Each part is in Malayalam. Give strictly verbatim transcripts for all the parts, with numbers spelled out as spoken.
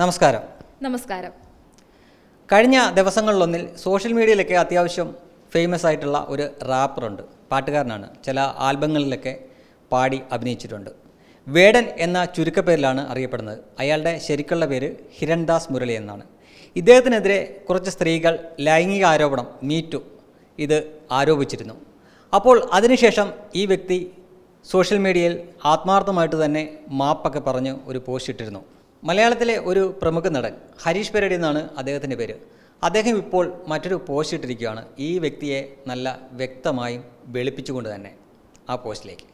നമസ്കാരം. നമസ്കാരം. കഴിഞ്ഞ ദിവസങ്ങളിലൊന്നിൽ സോഷ്യൽ മീഡിയയിലൊക്കെ അത്യാവശ്യം ഫേമസ് ആയിട്ടുള്ള ഒരു റാപ്പറുണ്ട്, പാട്ടുകാരനാണ്. ചില ആൽബങ്ങളിലൊക്കെ പാടി അഭിനയിച്ചിട്ടുണ്ട്. വേടൻ എന്ന ചുരുക്കപ്പേരിലാണ് അറിയപ്പെടുന്നത്. അയാളുടെ ശരിക്കുള്ള പേര് ഹിരൺദാസ് മുരളി എന്നാണ്. ഇദ്ദേഹത്തിനെതിരെ കുറച്ച് സ്ത്രീകൾ ലൈംഗിക ആരോപണം മീറ്റു ഇത് ആരോപിച്ചിരുന്നു. അപ്പോൾ അതിനുശേഷം ഈ വ്യക്തി സോഷ്യൽ മീഡിയയിൽ ആത്മാർത്ഥമായിട്ട് തന്നെ മാപ്പൊക്കെ പറഞ്ഞ് ഒരു പോസ്റ്റ് ഇട്ടിരുന്നു. മലയാളത്തിലെ ഒരു പ്രമുഖ നടൻ ഹരീഷ് പെരടി എന്നാണ് അദ്ദേഹത്തിൻ്റെ പേര്. അദ്ദേഹം ഇപ്പോൾ മറ്റൊരു പോസ്റ്റ് ഇട്ടിരിക്കുകയാണ്, ഈ വ്യക്തിയെ നല്ല വ്യക്തമായും വെളുപ്പിച്ചുകൊണ്ട് തന്നെ. ആ പോസ്റ്റിലേക്ക്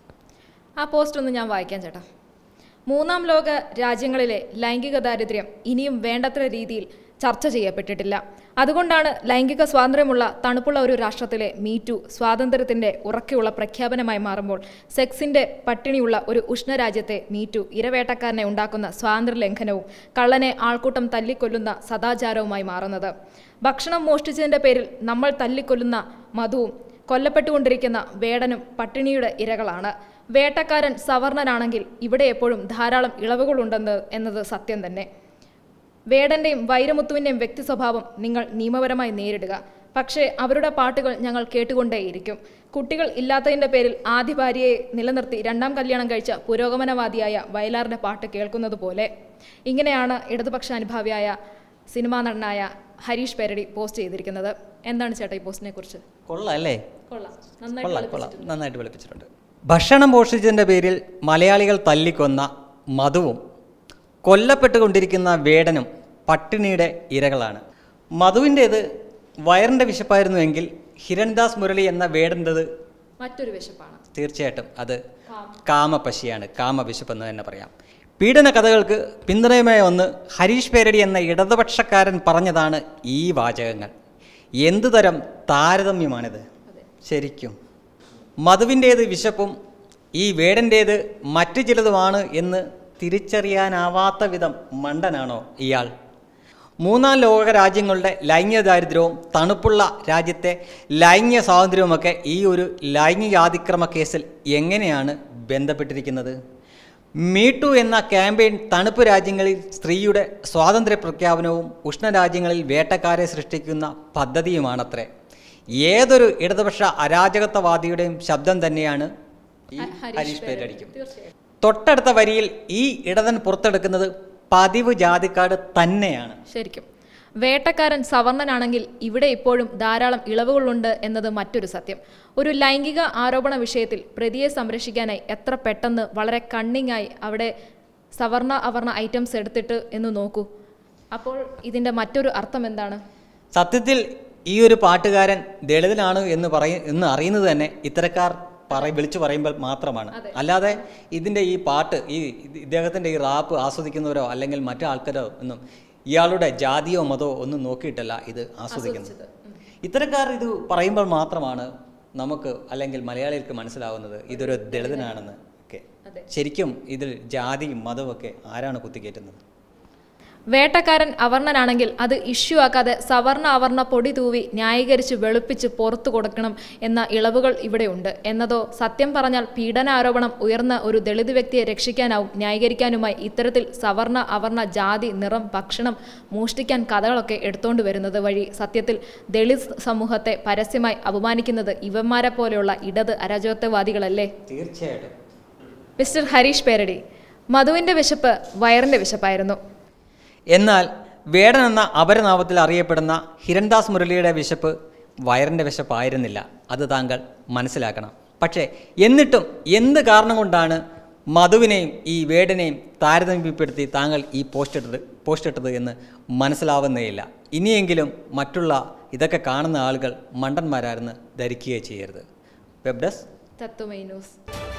ആ പോസ്റ്റ് ഒന്ന് ഞാൻ വായിക്കാം ചേട്ടാ. മൂന്നാം ലോക രാജ്യങ്ങളിലെ ലൈംഗിക ദാരിദ്ര്യം ഇനിയും വേണ്ടത്ര രീതിയിൽ ചർച്ച ചെയ്യപ്പെട്ടിട്ടില്ല. അതുകൊണ്ടാണ് ലൈംഗിക സ്വാതന്ത്ര്യമുള്ള തണുപ്പുള്ള ഒരു രാഷ്ട്രത്തിലെ മീറ്റു സ്വാതന്ത്ര്യത്തിൻ്റെ ഉറക്കെയുള്ള പ്രഖ്യാപനമായി മാറുമ്പോൾ സെക്സിൻ്റെ പട്ടിണിയുള്ള ഒരു ഉഷ്ണരാജ്യത്തെ മീറ്റു ഇരവേട്ടക്കാരനെ ഉണ്ടാക്കുന്ന സ്വാതന്ത്ര്യ ലംഘനവും കള്ളനെ ആൾക്കൂട്ടം തല്ലിക്കൊല്ലുന്ന സദാചാരവുമായി മാറുന്നത്. ഭക്ഷണം മോഷ്ടിച്ചതിൻ്റെ പേരിൽ നമ്മൾ തല്ലിക്കൊല്ലുന്ന മധുവും കൊല്ലപ്പെട്ടുകൊണ്ടിരിക്കുന്ന വേടനും പട്ടിണിയുടെ ഇരകളാണ്. വേട്ടക്കാരൻ സവർണനാണെങ്കിൽ ഇവിടെ എപ്പോഴും ധാരാളം ഇളവുകളുണ്ടെന്ന് എന്നത് സത്യം തന്നെ. വേടൻ്റെയും വൈരമുത്തുവിൻ്റെയും വ്യക്തി സ്വഭാവം നിങ്ങൾ നിയമപരമായി നേരിടുക. പക്ഷേ അവരുടെ പാട്ടുകൾ ഞങ്ങൾ കേട്ടുകൊണ്ടേയിരിക്കും. കുട്ടികൾ ഇല്ലാത്തതിൻ്റെ പേരിൽ ആദ്യ ഭാര്യയെ നിലനിർത്തി രണ്ടാം കല്യാണം കഴിച്ച പുരോഗമനവാദിയായ വയലാറിൻ്റെ പാട്ട് കേൾക്കുന്നത് പോലെ. ഇങ്ങനെയാണ് ഇടതുപക്ഷ അനുഭാവിയായ സിനിമാ നടനായ ഹരീഷ് പെരടി പോസ്റ്റ് ചെയ്തിരിക്കുന്നത്. എന്താണ് ചേട്ടാ ഈ പോസ്റ്റിനെ കുറിച്ച്? കൊള്ളാം അല്ലേ? കൊള്ളാം, നന്നായിട്ട് വിളിപ്പിച്ചിട്ടുണ്ട്. ഭക്ഷണം മോഷ്ടിച്ചതിൻ്റെ പേരിൽ മലയാളികൾ തല്ലിക്കൊന്ന മധുവും കൊല്ലപ്പെട്ടുകൊണ്ടിരിക്കുന്ന വേടനും പട്ടിണിയുടെ ഇരകളാണ്. മധുവിൻ്റേത് വയറിൻ്റെ വിശപ്പായിരുന്നുവെങ്കിൽ ഹിരൺദാസ് മുരളി എന്ന വേടൻ്റേത് മറ്റൊരു വിശപ്പാണ്. തീർച്ചയായിട്ടും അത് കാമപശിയാണ്, കാമവിശപ്പെന്ന് തന്നെ പറയാം. പീഡന കഥകൾക്ക് പിന്തുണയുമായി ഒന്ന് ഹരീഷ് പെരടി എന്ന ഇടതുപക്ഷക്കാരൻ പറഞ്ഞതാണ് ഈ വാചകങ്ങൾ. എന്തു തരം താരതമ്യമാണിത് ശരിക്കും. മധുവിൻ്റേത് വിശപ്പും ഈ വേടൻ്റേത് മറ്റു ചിലതുമാണ് എന്ന് തിരിച്ചറിയാനാവാത്ത വിധം മണ്ടനാണോ ഇയാൾ? മൂന്നാം ലോക രാജ്യങ്ങളുടെ ലൈംഗിക ദാരിദ്ര്യവും തണുപ്പുള്ള രാജ്യത്തെ ലൈംഗിക സ്വാതന്ത്ര്യവുമൊക്കെ ഈ ഒരു ലൈംഗികാതിക്രമ കേസിൽ എങ്ങനെയാണ് ബന്ധപ്പെട്ടിരിക്കുന്നത്? മീട്ടു എന്ന ക്യാമ്പയിൻ തണുപ്പ് രാജ്യങ്ങളിൽ സ്ത്രീയുടെ സ്വാതന്ത്ര്യ പ്രഖ്യാപനവും ഉഷ്ണരാജ്യങ്ങളിൽ വേട്ടക്കാരെ സൃഷ്ടിക്കുന്ന പദ്ധതിയുമാണത്രേ. ഏതൊരു ഇടതുപക്ഷ അരാജകത്വവാദിയുടെയും ശബ്ദം തന്നെയാണ് ഈ ഹരീഷ് പെരടിക്കും. തൊട്ടടുത്ത വരിയിൽ ഈ ഇടതൻ പുറത്തെടുക്കുന്നത് പതിവ് ജാതിക്കാട് തന്നെയാണ്. ശരിക്കും വേട്ടക്കാരൻ സവർണനാണെങ്കിൽ ഇവിടെ ഇപ്പോഴും ധാരാളം ഇളവുകളുണ്ട് എന്നത് മറ്റൊരു സത്യം. ഒരു ലൈംഗിക ആരോപണ വിഷയത്തിൽ പ്രതിയെ സംരക്ഷിക്കാനായി എത്ര പെട്ടെന്ന് വളരെ കണ്ണിങ്ങായി അവിടെ സവർണ അവർണ ഐറ്റംസ് എടുത്തിട്ട് എന്ന് നോക്കൂ. അപ്പോൾ ഇതിൻ്റെ മറ്റൊരു അർത്ഥം എന്താണ്? സത്യത്തിൽ ഈ ഒരു പാട്ടുകാരൻ ദളിതനാണ് എന്ന് പറയ എന്ന് അറിയുന്നത് തന്നെ ഇത്തരക്കാർ പറ വിളിച്ചു പറയുമ്പോൾ മാത്രമാണ്. അല്ലാതെ ഇതിൻ്റെ ഈ പാട്ട് ഈ ഇദ്ദേഹത്തിൻ്റെ ഈ റാപ്പ് ആസ്വദിക്കുന്നവരോ അല്ലെങ്കിൽ മറ്റു ആൾക്കാരോ ഒന്നും ഇയാളുടെ ജാതിയോ മതമോ ഒന്നും നോക്കിയിട്ടല്ല ഇത് ആസ്വദിക്കുന്നത്. ഇത്തരക്കാർ ഇത് പറയുമ്പോൾ മാത്രമാണ് നമുക്ക് അല്ലെങ്കിൽ മലയാളികൾക്ക് മനസ്സിലാവുന്നത് ഇതൊരു ദളിതനാണെന്ന് ഒക്കെ. ശരിക്കും ഇതിൽ ജാതിയും മതവും ഒക്കെ ആരാണ് കുത്തിക്കയറ്റുന്നത്? വേട്ടക്കാരൻ അവർണനാണെങ്കിൽ അത് ഇഷ്യൂ ആക്കാതെ സവർണ അവർണ പൊടി തൂവി ന്യായീകരിച്ച് വെളുപ്പിച്ച് പുറത്തു കൊടുക്കണം എന്ന ഇളവുകൾ ഇവിടെയുണ്ട് എന്നതോ? സത്യം പറഞ്ഞാൽ പീഡന ആരോപണം ഉയർന്ന ഒരു ദളിത് വ്യക്തിയെ രക്ഷിക്കാനാവും ന്യായീകരിക്കാനുമായി ഇത്തരത്തിൽ സവർണ അവർണ ജാതി നിറം ഭക്ഷണം മോഷ്ടിക്കാൻ കഥകളൊക്കെ എടുത്തോണ്ട് വരുന്നത് വഴി സത്യത്തിൽ ദളിത് സമൂഹത്തെ പരസ്യമായി അപമാനിക്കുന്നത് ഇവന്മാരെ പോലെയുള്ള ഇടത് അരാജകത്വവാദികളല്ലേ? തീർച്ചയായിട്ടും. മിസ്റ്റർ ഹരീഷ് പെരടി, മധുവിൻ്റെ വിശപ്പ് വയറിൻ്റെ വിശപ്പായിരുന്നു. എന്നാൽ വേടൻ എന്ന അപരനാമത്തിൽ അറിയപ്പെടുന്ന ഹിരൺദാസ് മുരളിയുടെ വിശപ്പ് വയറിൻ്റെ വിശപ്പായിരുന്നില്ല. അത് താങ്കൾ മനസ്സിലാക്കണം. പക്ഷേ എന്നിട്ടും എന്ത് കാരണം കൊണ്ടാണ് മധുവിനെയും ഈ വേടനെയും താരതമ്യപ്പെടുത്തി താങ്കൾ ഈ പോസ്റ്റ് ഇട്ടത് പോസ്റ്റ് ഇട്ടത് എന്ന് മനസ്സിലാവുന്നേയില്ല. ഇനിയെങ്കിലും മറ്റുള്ള ഇതൊക്കെ കാണുന്ന ആളുകൾ മണ്ടന്മാരാരെന്ന് ധരിക്കുകയോ ചെയ്യരുത്. Web desk Tattvamayi news.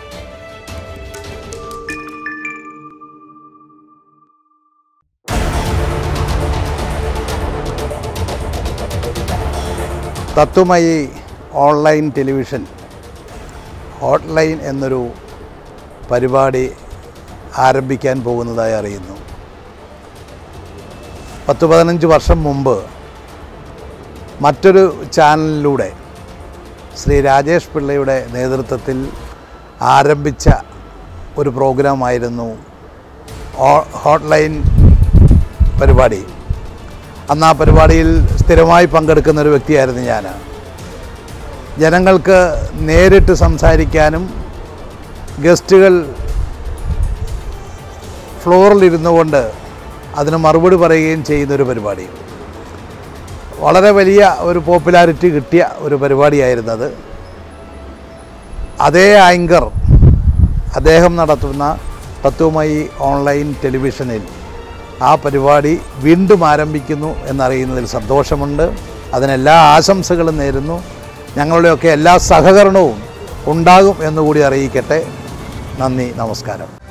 Tattvamayi online television hotline എന്നൊരു പരിപാടി ആരംഭിക്കാൻ പോകുന്നതായി അറിയുന്നു. പത്ത് പതിനഞ്ച് വർഷം മുമ്പ് മറ്റൊരു ചാനലിലൂടെ ശ്രീ രാജേഷ് പിള്ളയുടെ നേതൃത്വത്തിൽ ആരംഭിച്ച ഒരു പ്രോഗ്രാമായിരുന്നു ഹോട്ട്ലൈൻ പരിപാടി. അന്ന് ആ പരിപാടിയിൽ സ്ഥിരമായി പങ്കെടുക്കുന്ന ഒരു വ്യക്തിയായിരുന്നു ഞാൻ. ജനങ്ങൾക്ക് നേരിട്ട് സംസാരിക്കാനും ഗസ്റ്റുകൾ ഫ്ലോറിലിരുന്നു കൊണ്ട് അതിന് മറുപടി പറയുകയും ചെയ്യുന്നൊരു പരിപാടി. വളരെ വലിയ ഒരു പോപ്പുലാരിറ്റി കിട്ടിയ ഒരു പരിപാടിയായിരുന്നത്. അതേ ആങ്കർ അദ്ദേഹം നടത്തുന്ന തത്വമയി ഓൺലൈൻ ടെലിവിഷനിൽ ആ പരിപാടി വീണ്ടും ആരംഭിക്കുന്നു എന്നറിയുന്നതിൽ സന്തോഷമുണ്ട്. അതിനെല്ലാ ആശംസകളും നേരുന്നു. ഞങ്ങളുടെയൊക്കെ എല്ലാ സഹകരണവും ഉണ്ടാകും എന്നുകൂടി അറിയിക്കട്ടെ. നന്ദി, നമസ്കാരം.